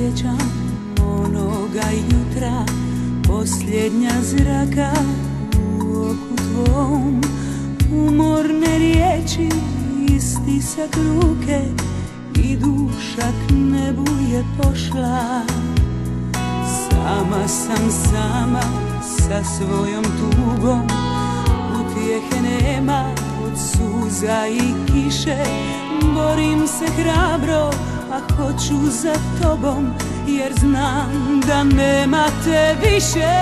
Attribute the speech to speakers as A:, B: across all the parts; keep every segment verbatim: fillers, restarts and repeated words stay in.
A: sjećam onoga jutra, posljednja zraka u oku tvom, umorne riječi i stisak ruke i duša k nebu je pošla. Sama sam sama sa svojom tugom, utjehe nema od suza i kiše. Borim se hrabro, a hoću za tobom, jer znam da nema te više.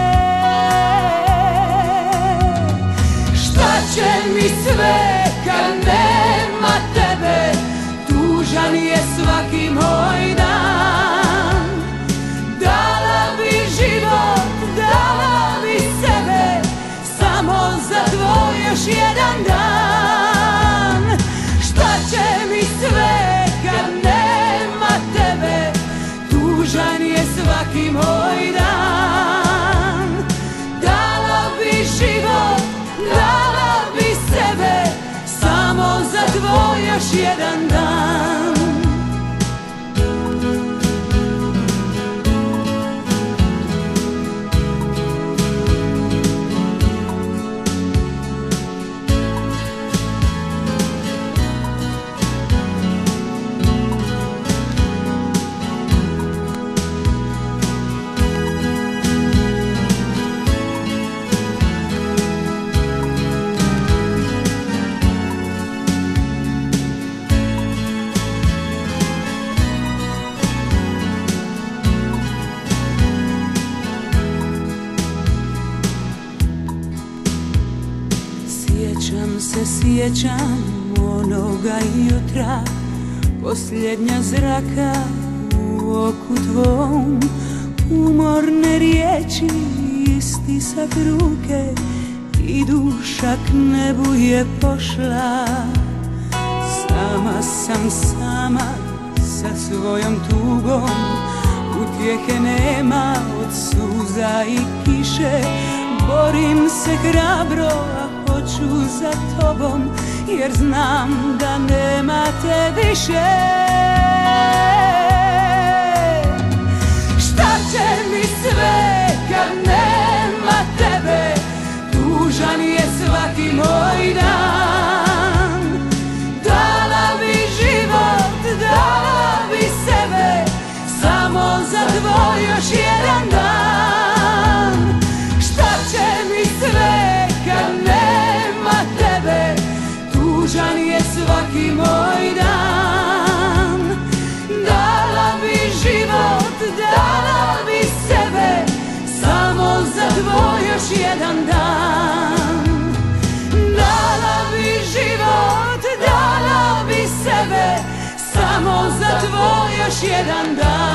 A: Šta će mi sve kad nema tebe, tužan je svaki moj dan. Dala bi život, dala bi sebe, samo za tvoj još jedan dan. Šta će mi sve kad nema tebe, tužan je svaki moj dan. Dala bi život, dala bi sebe, samo za tvoj još jedan dan. Sjećam se, sjećam onoga jutra, posljednja zraka u oku tvom, umorne riječi i stisak ruke i duša k nebu je pošla. Sama sam sama sa svojom tugom, utjehe nema od suza i kiše. Borim se hrabro, a hoću za tobom, jer znam da nema te više. Šta će mi sve kad nema tebe, tužan je svaki moj dan. Dala bi život, dala bi sebe, samo za tvoj još jedan dan. Šta će mi sve kad nema tebe, tužan je svaki moj dan. Dala bi život, dala bi sebe, samo za tvoj još jedan dan. Dala bi život, dala bi sebe, samo za tvoj još jedan dan.